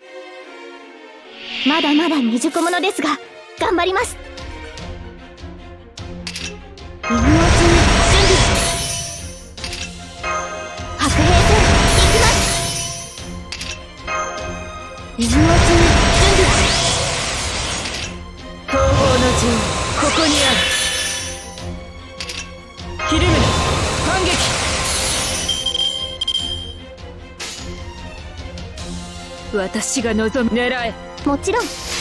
まだまだ未熟者ですが頑張ります。入門中に準備。白兵戦行きます。入門中に準備。 東方の陣ここにある。ひるむな、反撃。私が望む。狙え。 もちろん。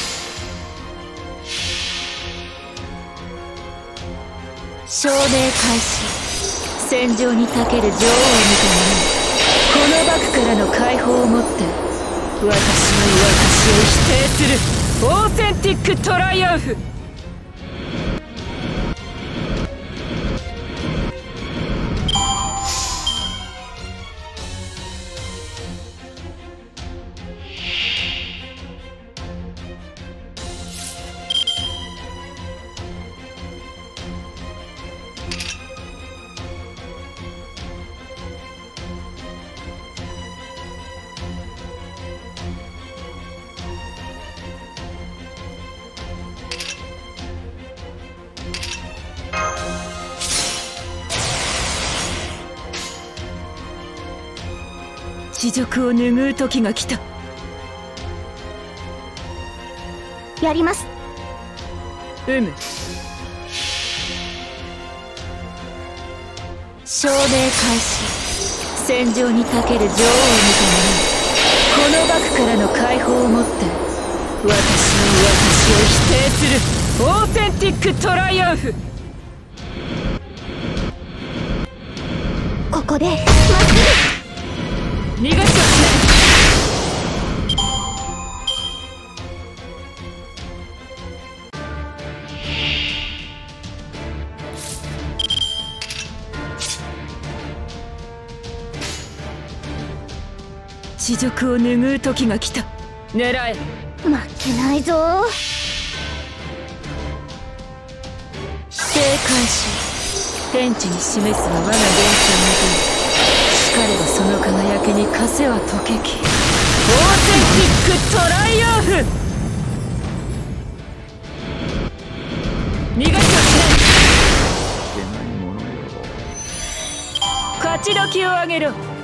証明開始。戦場にたける女王を見た者、この幕からの解放をもって私の私を否定するオーセンティックトライアンフ。恥辱を拭う時が来た。 やります。 証明開始。戦場にたける女王を見た者、この幕からの解放をもって私の私を否定するオーセンティックトライアンフ。 ここでまっすぐ逃がしはしない。恥辱を拭う時が来た。狙え。 負けないぞ。 否定開始。天地に示すは我が源泉の手。しかればその輝きに枷は解けき。オーセンティックトライアンフ。逃がしはしない。勝ち時をあげろ。